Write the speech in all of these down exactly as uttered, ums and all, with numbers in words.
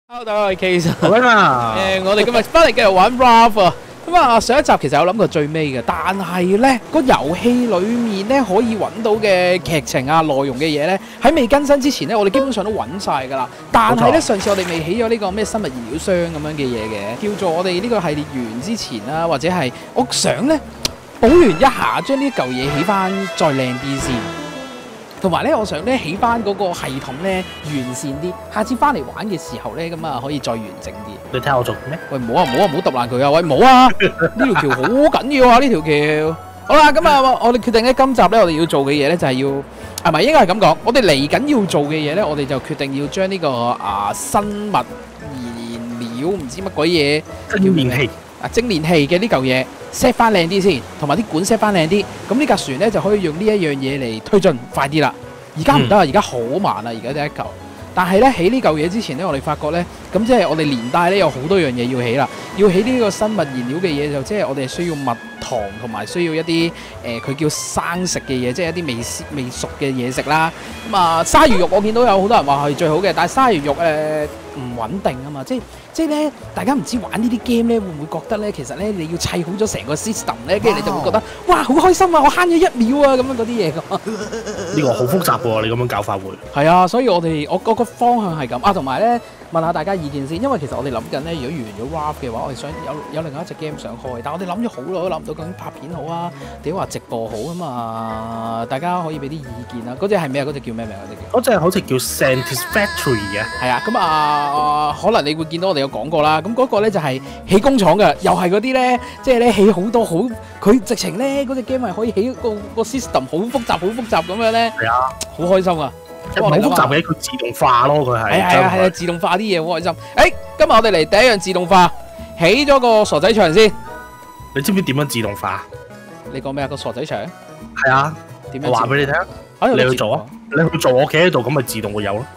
Hello，大家好，我係 Case。 好啊！ 誒，我哋今日翻嚟繼續玩 Raft 啊。咁啊，上一集其實有諗過最尾嘅，但係咧個遊戲裡面咧可以揾到嘅劇情啊、內容嘅嘢咧，喺未更新之前咧，我哋基本上都揾晒㗎啦。但係咧，上次我哋未起咗呢個咩生物燃料箱咁樣嘅嘢嘅，叫做我哋呢個系列完之前啦，或者係我想咧補完一下，將呢嚿嘢起翻再靚啲先。同埋咧，我想咧起翻嗰個系統咧完善啲，下次翻嚟玩嘅時候咧，咁啊可以再完整啲。 你睇下我做咩？ 喂，唔好啊，唔好啊，唔好揼爛佢啊！喂，唔好啊！呢條橋好緊要啊！呢條橋。好啦，咁啊，我哋決定咧，今集咧我哋要做嘅嘢咧就係要，啊唔係應該係咁講，我哋嚟緊要做嘅嘢咧，我哋就決定要將呢個啊生物燃料唔知乜鬼嘢蒸煉器啊蒸煉器嘅呢嚿嘢 set 翻靚啲先，同埋啲管 set 翻靚啲，咁呢架船咧就可以用呢一樣嘢嚟推進快啲啦。而家唔得啊！而家好慢啊！而家第一嚿，但係咧起呢嚿嘢之前咧，我哋發覺咧，咁即係我哋連帶咧有好多樣嘢要起啦。要起呢個生物燃料嘅嘢，就即係我哋需要蜜糖同埋需要一啲誒佢叫生食嘅嘢，即係一啲未未熟嘅嘢食啦。咁啊，鯊魚肉我見到有好多人話係最好嘅，但係鯊魚肉誒唔穩定啊嘛，即係即係咧，大家唔知玩呢啲 game 咧，會唔會覺得咧，其實咧你要砌好咗成個 system 咧，跟住你就會覺得哇好開心啊，我慳咗一秒啊咁樣嗰啲嘢咁。 呢個好複雜喎，你咁樣教法會。 係啊，所以我哋我嗰個方向係咁啊，同埋咧問下大家意見先，因為其實我哋諗緊咧，如果完咗 Raft 嘅話，我哋想有有另外一隻 game 想開，但係我哋諗咗好耐都諗唔到究竟拍片好啊，定話直播好啊嘛，大家可以俾啲意見啊。嗰隻係咩啊？嗰隻叫咩名啊？嗰隻嗰隻好似叫 Satisfactory 嘅。 係啊，咁啊，可能你會見到我哋有講過啦。咁嗰個咧就係起工廠嘅，又係嗰啲咧，即係咧起好多好，佢直情咧嗰隻 game 係可以起個個 system 好複雜、好複雜咁樣咧。 係啊， 好開心啊！ 好複雜嘅，佢自動化咯，佢係。 係啊係啊係啊，自動化啲嘢好開心。誒，今日我哋嚟第一樣自動化，起咗個傻仔牆先。 你知唔知點樣自動化？ 你講咩啊？個傻仔牆？ 係啊， 點樣？ 我話俾你聽，你去做啊！你去做，我企喺度，咁咪自動會有咯。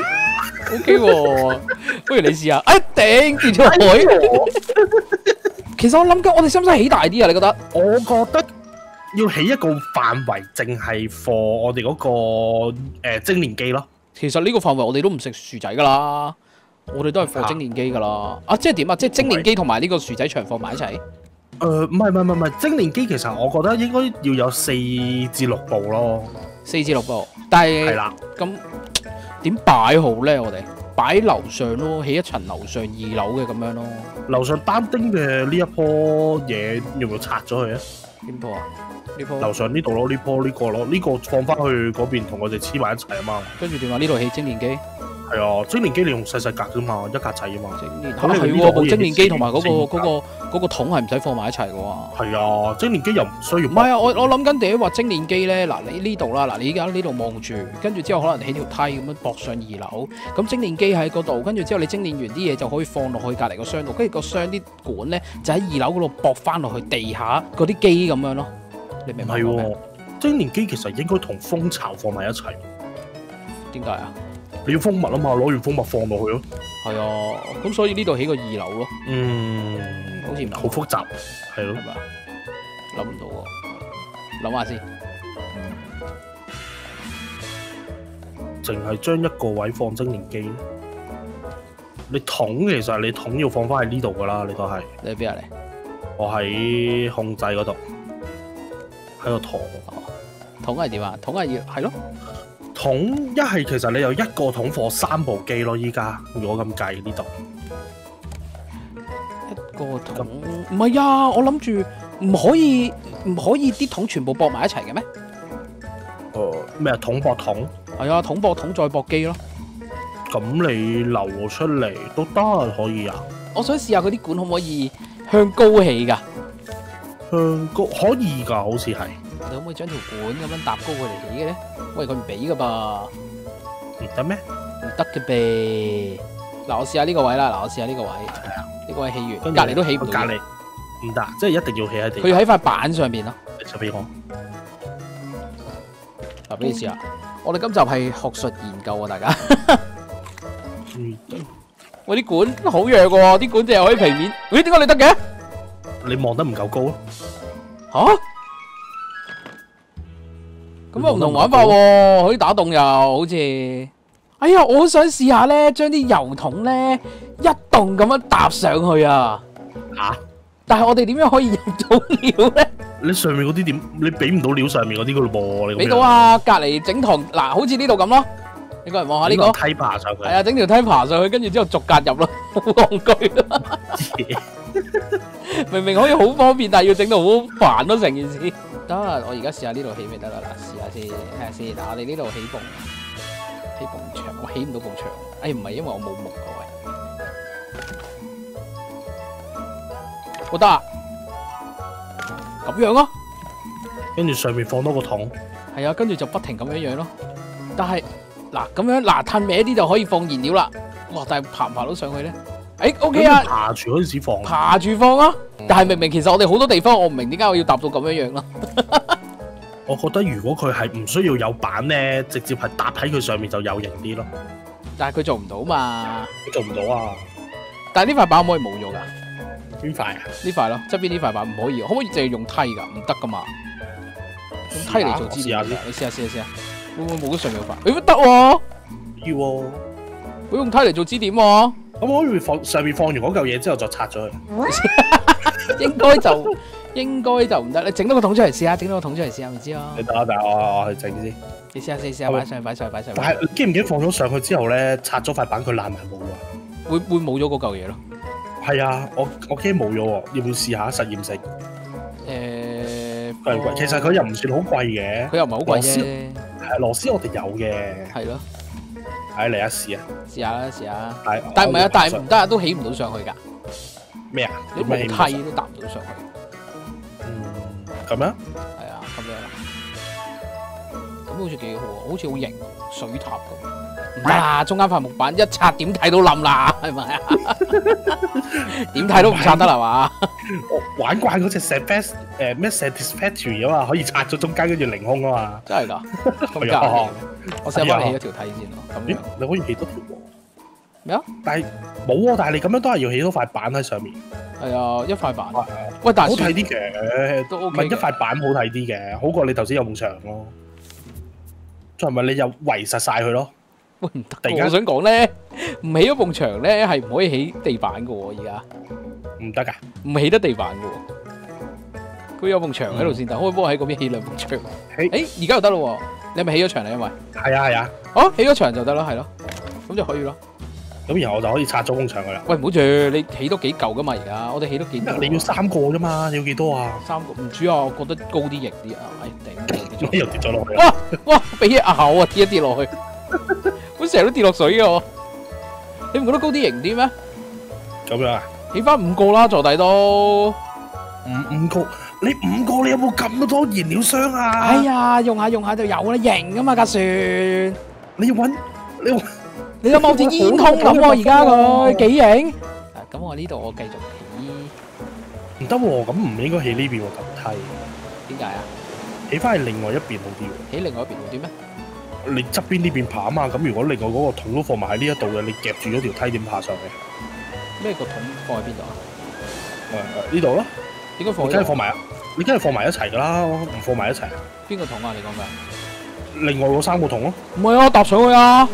O K 喎，不如你試下。誒，頂跌咗海。其實我諗緊，我哋使唔使起大啲啊？你覺得？ 我覺得要起一個範圍，淨係 for 我哋嗰個誒蒸煉機咯。 其實呢個範圍我哋都唔食薯仔噶啦，我哋都係放蒸煉機噶啦。啊，即係點啊？即係蒸煉機同埋呢個薯仔牆放埋一齊。 誒，唔係唔係唔係，蒸煉機其實我覺得應該要有四至六部咯。 四至六部，但係係啦， 咁點擺好咧？我哋擺樓上咯，起一層樓上二樓嘅咁樣咯。 樓上單丁嘅呢一棵嘢要唔要拆咗佢啊？ 邊棵啊？呢棵樓上呢度咯，呢棵呢個咯，呢個放翻去嗰邊同我哋黐埋一齊啊嘛。 跟住點啊？呢度起蒸煉機。 係啊，蒸煉機你用細細格啫嘛，一格仔啊嘛。 蒸煉嚇係喎，部蒸煉機同埋嗰個嗰個嗰個桶係唔使放埋一齊嘅喎。 係啊，蒸煉機又唔需要。 唔係啊，我我諗緊第一話蒸煉機咧，嗱你呢度啦，嗱你而家呢度望住，跟住之後可能起條梯咁樣駁上二樓，咁蒸煉機喺嗰度，跟住之後你蒸煉完啲嘢就可以放落去隔離個箱度，跟住個箱啲管咧就喺二樓嗰度駁翻落去地下嗰啲機咁樣咯。你明唔明？ 係喎，蒸煉機其實應該同蜂巢放埋一齊。 點解啊？ 你要蜂蜜啊嘛，攞完蜂蜜放落去咯。 係啊，咁所以呢度起個二樓咯。 嗯， 好似唔係好複雜，係咯。 係咪啊？諗唔到喎，諗下先。 淨係將一個位放蒸煉機。你桶其實你桶要放翻喺呢度噶啦，你都係。 你喺邊啊？你？ 我喺控制嗰度，喺個桶。 桶係點啊？桶係要係咯。 桶一係其實你有一個桶放三部機咯，依家如果咁計呢度。 一個桶唔係啊，我諗住唔可以唔可以啲桶全部駁埋一齊嘅咩？ 誒咩啊？桶駁桶？ 係啊，桶駁桶再駁機咯。 咁你流出嚟都得可以啊？ 我想試下嗰啲管可唔可以向高起㗎？ 向高可以㗎，好似係。 你可唔可以將條管咁樣搭高佢嚟起嘅咧？喂，佢唔俾㗎噃， 唔得咩？ 唔得嘅唄。嗱，我試下呢個位啦。嗱，我試下呢個位。 係啊， 呢個位起完， 跟隔離都起唔到。 隔離唔得，即係一定要起喺地。 佢要喺塊板上邊咯。 你就俾我。 嗱，俾你試下。我哋今集係學術研究啊，大家。 嗯。 喂，啲管好弱喎，啲管淨係可以平面。咦？點解你得嘅？ 你望得唔夠高咯。 嚇？咁又唔同玩法喎，可以打洞又好似。 哎呀，我好想試下咧，將啲油桶咧一棟咁樣搭上去啊！ 嚇！ 但係我哋點樣可以入到料咧？ 你上面嗰啲點？你俾唔到料上面嗰啲噶咯噃？你俾到啊！隔離整堂嗱，好似呢度咁咯。你過嚟望下呢個梯爬上去。 係啊，整條梯爬上去，跟住之後逐格入咯，好戇居啊！明明可以好方便，但係要整到好煩咯，成件事。得，我而家試下呢度起咪得啦，嗱，試下先，睇下先。嗱，我哋呢度起埲起埲牆，我起唔到埲牆。哎，唔係因為我冇木個位。好得啊！咁樣咯。 跟住上面放多個桶。 係啊，跟住就不停咁樣樣咯。但係嗱咁樣嗱褪歪啲就可以放燃料啦。哇！但係爬唔爬到上去咧？誒 OK 啊， 爬住嗰陣時放。 爬住放啊！但係明明其實我哋好多地方我唔明點解我要搭到咁樣樣咯。 我覺得如果佢係唔需要有板咧，直接係搭喺佢上面就有型啲咯。 但係佢做唔到嘛？ 佢做唔到啊！ 但係呢塊板可唔可以冇咗㗎？ 邊塊啊？ 呢塊咯，側邊呢塊板唔可以，可唔可以淨係用梯㗎？唔得㗎嘛。用梯嚟做支點㗎，你試下試下試下，會唔會冇咗上面塊？誒得喎， 要喎。 會用梯嚟做支點喎。 咁我可以放上面放完嗰嚿嘢之後就拆咗佢。 應該就應該就唔得，你整多個桶出嚟試下，整多個桶出嚟試下咪知咯。 你等下，等下我我去整先。 你試下試試下擺上去，擺上去，擺上去。 但係你記唔記得放咗上去之後咧，拆咗塊板佢爛埋冇啊？ 會會冇咗嗰嚿嘢咯。 係啊，我我驚冇咗喎，要唔要試下實驗性？ 誒， 貴唔貴？其實佢又唔算好貴嘅， 佢又唔係好貴啫。 係螺絲我哋有嘅。 係咯。 係嚟一試啊！ 試下啦，試下。 係。 但係唔係啊？但係唔得啊，都起唔到上去㗎。 咩啊？ 你冇梯都搭唔到上去。 嗯，咁樣？ 係啊，咁樣啦。咁好似幾好啊，好似好型，水塔咁。唔得啦，中間塊木板一拆點睇都冧啦，係咪啊？點睇都唔拆得啦嘛？ 我玩慣嗰隻 Satisfactory 誒咩 Satisfactory 啊嘛，可以拆咗中間跟住凌空啊嘛。 真係㗎？咁夾嘅。我試下幫你起咗條梯先咯。咁樣你可以起多條喎。 咩啊？ 但係冇喎，但係你咁樣都係要起多塊板喺上面。 係啊，一塊板。喂，但係好睇啲嘅， 都 OK。 唔係一塊板好睇啲嘅，好過你頭先有埲牆咯。再唔係你又圍實晒佢咯。 喂，唔得！我想講咧，唔起咗埲牆咧，係唔可以起地板嘅喎。而家唔得㗎， 唔起得地板嘅喎。佢有埲牆喺度先，但可唔可以幫我喺嗰邊起兩埲牆？誒，而家又得咯喎！你係咪起咗牆啦？因為係啊係啊。 哦，起咗牆就得啦，係咯，咁就可以咯。 咁然後我就可以拆咗埲牆佢啦。 喂，唔好住，你起多幾嚿噶嘛？而家我哋起多幾嚿。 你要三個啫嘛？你要幾多啊？ 三個唔主啊，我覺得高啲型啲啊！哎頂， 又跌咗落去。 哇哇，俾嘢咬啊！跌一跌落去，我成日都跌落水嘅我。你唔覺得高啲型啲咩？ 咁樣啊？ 起翻五個啦，坐底都。 五五個，你五個你有冇咁多燃料箱啊？ 哎呀，用下用下就有啦，型噶嘛架船。 你要揾你要。 你有冇好似煙通咁喎？而家佢幾型？咁我呢度我繼續起。 唔得喎，咁唔應該起呢邊喎，樓梯。 點解啊？ 起翻去另外一邊好啲喎。 起另外一邊好啲咩？ 你側邊呢邊爬啊嘛，咁如果另外嗰個桶都放埋喺呢一度嘅，你夾住咗條梯點爬上去？ 咩個桶放喺邊度啊？ 誒呢度咯。 點解放？ 你梗係放埋啊！你梗係放埋一齊㗎啦，唔放埋一齊。 邊個桶啊？你講緊？ 另外嗰三個桶咯。 唔係啊，搭上去啊！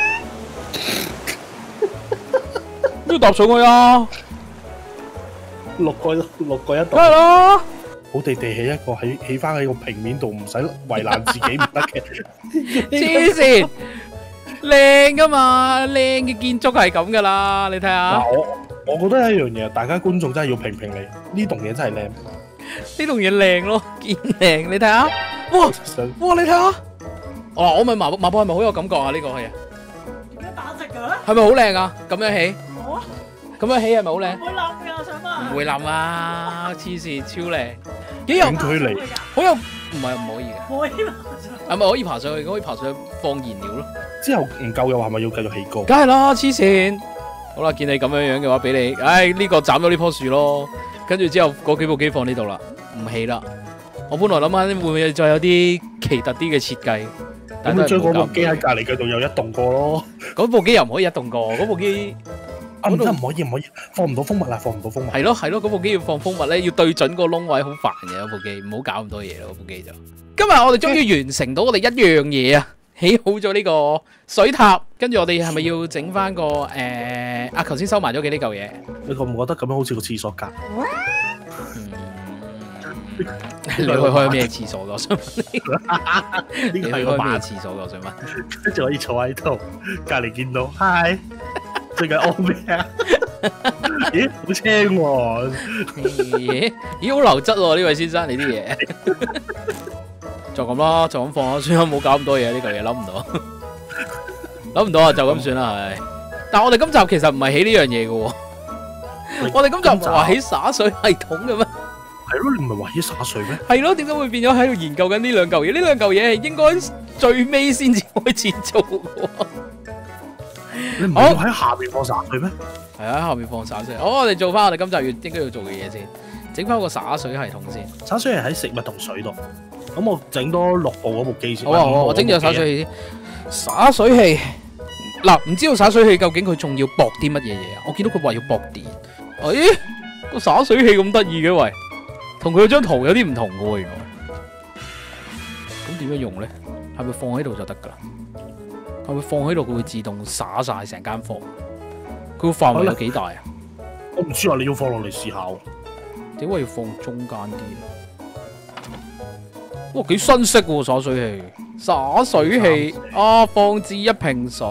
都要搭上去啊！ 六個六個一度。 梗係啦！ 好地地起一個喺起翻喺個平面度，唔使為難自己唔得嘅。 黐線，靚噶嘛，靚嘅建築係咁噶啦，你睇下。 嗱，我我覺得有一樣嘢，大家觀眾真係要評評你，呢棟嘢真係靚。 呢棟嘢靚咯，見靚，你睇下。哇哇，你睇下。哦，我咪麻麻布係咪好有感覺啊？呢個係啊。 點解打直嘅？ 係咪好靚啊？咁樣起。 好啊。 咁樣起係咪好靚？ 唔會冧㗎，我想問。 唔會冧啊！黐線，超靚。幾有距離， 好有，唔係唔可以嘅。 可以爬上。 係咪可以爬上去？可以爬上去放燃料咯。 之後唔夠嘅話，係咪要繼續起高？ 梗係啦，黐線。好啦，見你咁樣樣嘅話，俾你，唉，呢個斬咗呢棵樹咯。跟住之後嗰幾部機放呢度啦，唔起啦。我本來諗下會唔會再有啲奇特啲嘅設計， 咁你將嗰部機喺隔離嗰度又一棟過咯。 嗰部機又唔可以一棟過，嗰部機啊唔得，唔可以唔可以，放唔到蜂蜜啦，放唔到蜂蜜。 係咯係咯，嗰部機要放蜂蜜咧，要對準個窿位，好煩嘅嗰部機，唔好搞咁多嘢咯，嗰部機就。今日我哋終於完成到我哋一樣嘢啊， 起好咗呢個水塔，跟住我哋係咪要整翻個誒？啊，頭先收埋咗幾呢嚿嘢。 你覺唔覺得咁樣好似個廁所格？ 你去開咩廁所㗎？我想問你， 呢你去個係個馬， 開咩廁所㗎？我想問。 跟住可以坐喺度，隔離見到，hi，最近屙咩啊？咦，好青喎！ 咦咦，好流質喎！呢位先生，你啲嘢就咁啦，就咁放啦，算啦，冇搞咁多嘢，呢嚿嘢諗唔到，諗唔到啊，就咁算啦，係。但係我哋今集其實唔係起呢樣嘢嘅喎，我哋今集唔係話起灑水系統嘅咩？ 係咯，你唔係話起灑水咩？ 係咯，點解會變咗喺度研究緊呢兩嚿嘢？呢兩嚿嘢係應該最尾先至開始做嘅喎。 你唔係要喺下邊放灑水咩？ 係啊，喺後面放灑水。好，我哋做翻我哋今集要應該要做嘅嘢先，整翻個灑水系統先。 灑水係喺食物同水度。咁我整多六部嗰部機先。 好啊，好啊，我整咗灑水器先。灑水器嗱，唔知道灑水器究竟佢仲要駁啲乜嘢嘢啊？我見到佢話要駁電。咦，個灑水器咁得意嘅喂，同佢張圖有啲唔同嘅喎，原來。咁點樣用咧？係咪放喺度就得㗎啦？係咪放喺度佢會自動灑晒成間房？佢個範圍有幾大啊？ 我唔知啊，你要放落嚟試下喎。 點解要放中間啲咧？哇，幾新式喎灑水器！灑水器啊，放置一瓶水，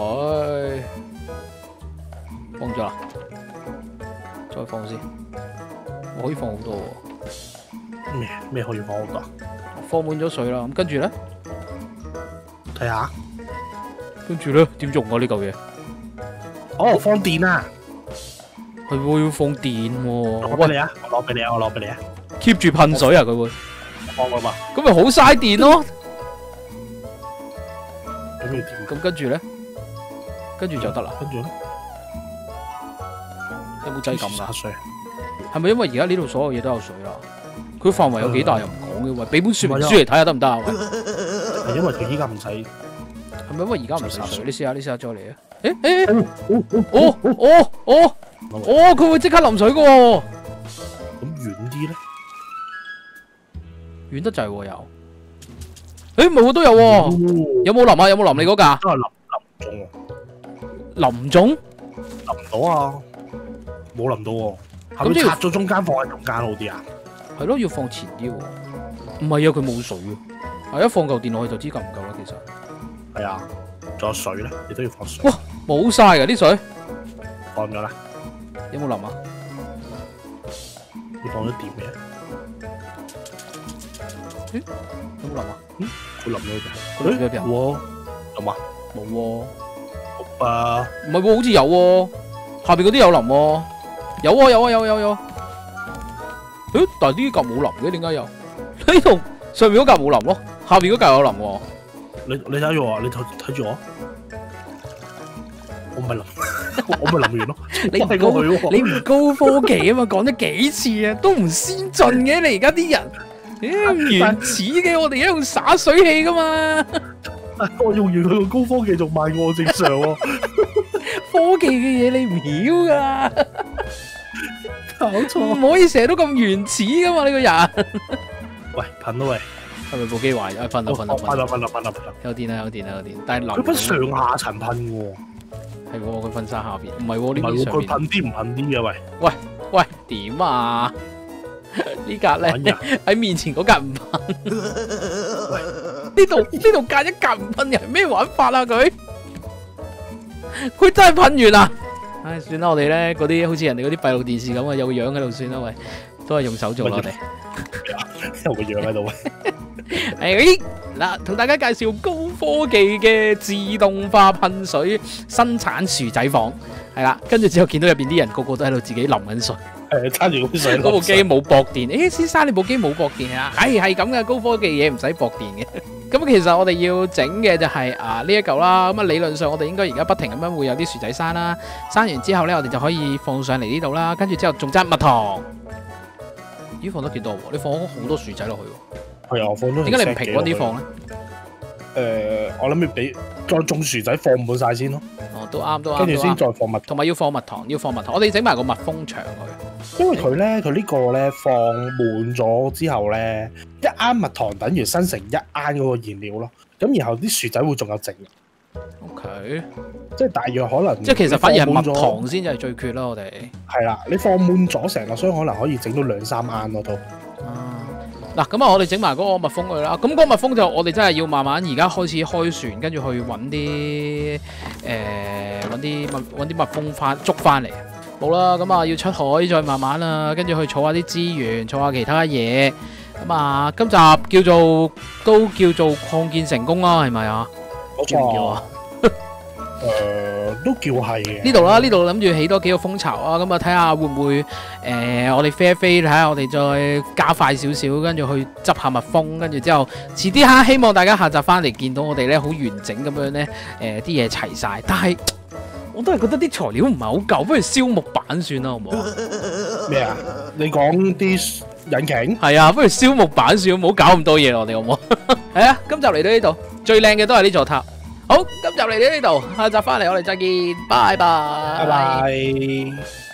放咗啦，再放先。我可以放好多喎。 咩咩可以放好多？ 放滿咗水啦，咁跟住咧， 睇下。 跟住咧點用啊呢嚿嘢？ 哦，放電啊！ 係喎，要放電喎。 我俾你啊！我攞俾你啊！我攞俾你啊 keep 住噴水啊！佢會放㗎嘛？ 咁咪好嘥電咯。 有咩電？ 咁跟住咧，跟住就得啦。 跟住咧， 有冇掣撳㗎？ 灑水。 係咪因為而家呢度所有嘢都有水啦？佢範圍有幾大又唔講嘅喎，俾本說明書嚟睇下得唔得啊？喂係因為佢依家唔使。 係咪因為而家唔使水？你試下，你試下再嚟啊！誒誒，哦哦哦哦，佢會即刻淋水嘅喎。 咁遠啲咧？ 遠得滯喎又。誒唔係喎都有喎，有冇淋啊？有冇淋你嗰架？ 都係淋淋中喎。 淋中？ 淋唔到啊！冇淋到喎。係咪拆咗中間放喺中間好啲啊？ 係咯，要放前啲喎。唔係啊，佢冇水啊。係一放嚿電落去就知夠唔夠啦，其實。 係啊，仲有水咧，你都要放水。 哇，冇晒㗎啲水， 放咗啦。 有冇淋啊？ 你放咗電未啊？ 咦？有冇淋啊？ 嗯，佢淋咗嘅。 佢淋咗邊啊？ 喎，有冇啊？ 冇喎。 冇啊。 唔係喎，好似有喎。下邊嗰啲有淋喎。有啊有啊有有有。誒，但係呢格冇淋嘅，點解有？呢度上面嗰格冇淋咯，下邊嗰格有淋喎。 你你睇住我，你睇睇住我，我咪淋，我咪淋完咯。 你唔高，你唔高科技啊嘛，講咗幾次啊，都唔先進嘅。你而家啲人，誒咁原始嘅，我哋而家用灑水器噶嘛。 我用完佢個高科技仲慢過我正常喎。 科技嘅嘢你唔曉噶， 搞錯， 唔可以成日都咁原始噶嘛，你個人。 喂，噴咯喂， 係咪部機壞？啊，噴啦噴啦噴啦噴啦噴啦噴啦， 有電啦有電啦有電，但係淋佢噴上下層噴嘅喎， 係喎，佢噴晒下邊，唔係喎唔係喎， 呢邊上邊。 佢噴啲唔噴啲嘅喂， 喂喂，點啊？呢格咧喺面前嗰格唔噴，呢度呢度隔一格唔噴，又係咩玩法啊佢？佢真係噴完啦！唉，算啦，我哋咧嗰啲好似人哋嗰啲閉路電視咁啊，有個樣喺度算啦，喂，都係用手做啦，我哋。 有個樣喺度喂。 誒嗱，同大家介紹高科技嘅自動化噴水生產薯仔房，係啦，跟住之後見到入邊啲人個個都喺度自己淋緊水。 誒，揸住嗰啲水。 嗰部機冇駁電，誒，先生你部機冇駁電啊？係係咁嘅，高科技嘢唔使駁電嘅。咁其實我哋要整嘅就係啊呢一嚿啦。咁啊理論上我哋應該而家不停咁樣會有啲薯仔生啦，生完之後咧我哋就可以放上嚟呢度啦。跟住之後仲爭蜜糖，咦放得幾多喎？你放咗好多薯仔落去喎。 係啊，我放咗。 點解你唔平均啲放咧？ 誒，我諗要俾再種薯仔放滿晒先咯。 哦，都啱都啱。 跟住先再放蜜糖， 同埋要放蜜糖，要放蜜糖。我哋整埋個蜜蜂牆佢。 因為佢咧，佢呢個咧放滿咗之後咧，一盎蜜糖等於生成一盎嗰個燃料咯。 咁然後啲薯仔會仲有剩， OK， 即係大約可能即係其實反而係蜜你放滿咗糖先至係最缺啦，我哋。 係啦，你放滿咗成個箱可能可以整到兩三罌咯都。 啊，嗱咁啊，我哋整埋嗰個蜜蜂佢啦。咁嗰個蜜蜂就我哋真係要慢慢而家開始開船，跟住去揾啲誒揾啲蜜揾啲蜜蜂翻捉翻嚟。冇啦，咁啊要出海再慢慢啦，跟住去儲下啲資源，儲下其他嘢。咁啊，今集叫做都叫做擴建成功啦，係咪啊？ 冇叫唔叫啊？ 誒、都叫係嘅。 呢度啦，呢度諗住起多幾個蜂巢啊，咁啊睇下會唔會誒、呃、我哋飛一飛，睇下我哋再加快少少，跟住去執下蜜蜂，跟住之後遲啲下希望大家下集翻嚟見到我哋咧好完整咁樣咧誒啲嘢齊晒，但係我都係覺得啲材料唔係好夠，不如燒木板算啦，好唔好啊？ 咩啊？你講啲引擎？ 係啊，不如燒木板算，唔好搞咁多嘢我哋好唔好？係啊，今集嚟到呢度，最靚嘅都係呢座塔。好，今集嚟到呢度，下集翻嚟我哋再見，拜拜。 拜拜。